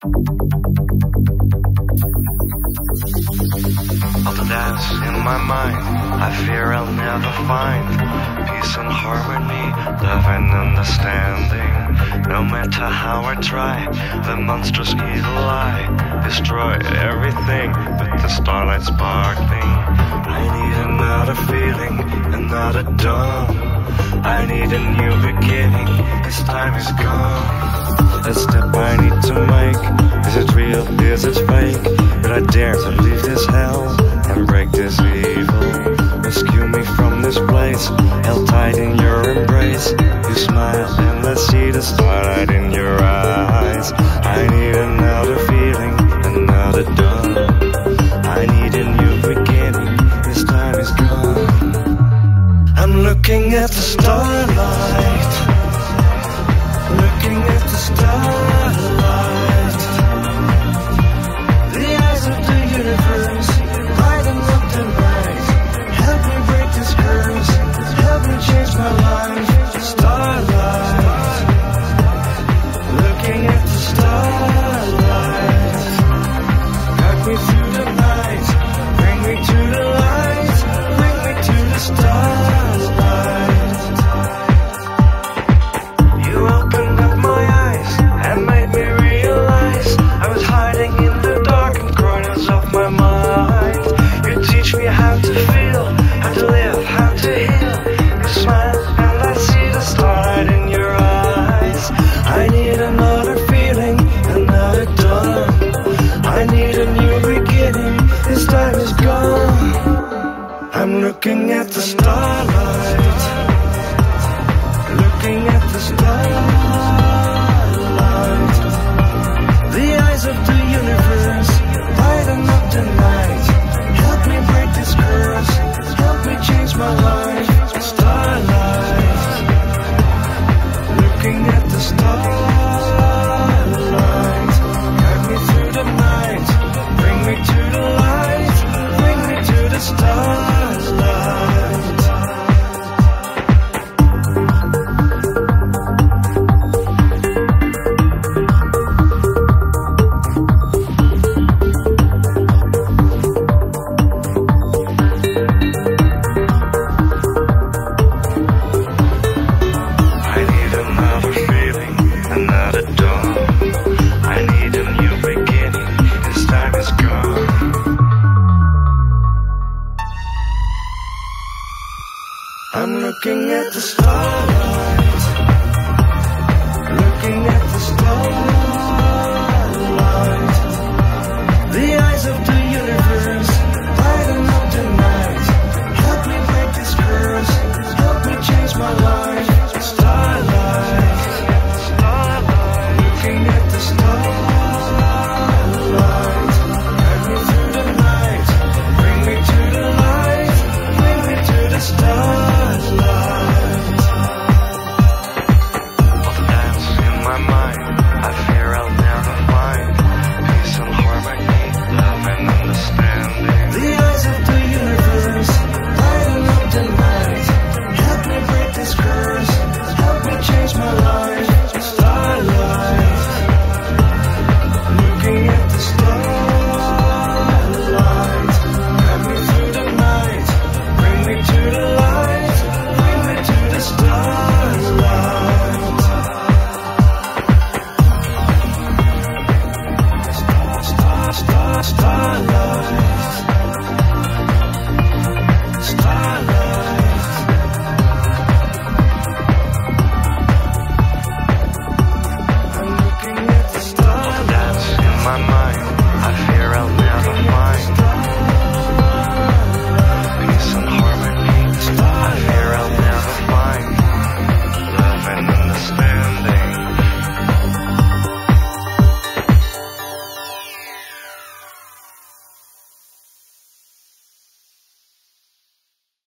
All the doubts in my mind, I fear I'll never find peace and harmony, love and understanding. No matter how I try, the monstrous evil eye destroyed everything with the starlight sparkling. I need another feeling, another dawn. I need a new beginning, this time is gone. A step I need to make, is it real, is it fake? Will I dare to leave this hell and break this evil? Rescue me from this place, held tight in your embrace. You smile and let's see the starlight in your eyes. I need another feeling, another dawn. I need a new beginning, this time is gone. I'm looking at the starlight, looking at the starlight. The eyes of the universe, lighting up the night. Help me break this curse, help me change my life. Starlight, looking at the starlight. Guide me through the night, bring me to the light, bring me to the starlight. You opened up my eyes and made me realize I was hiding in the darkened corners of my mind. You teach me how to feel, how to live, how to heal. You smile and I see the starlight in your eyes. I need another feeling, another dawn. I need a new beginning, this time is gone. I'm looking at the starlight, looking at the starlight. The eyes of the universe, lighten up the night. Help me break this curse, help me change my life. Starlight, looking at the starlight. Guide me through the night, bring me to the light, bring me to the starlight. I'm looking at the starlight, looking at the starlight. The eyes of the universe, lighten up the night. Help me break this curse, help me change my life. Starlight, looking at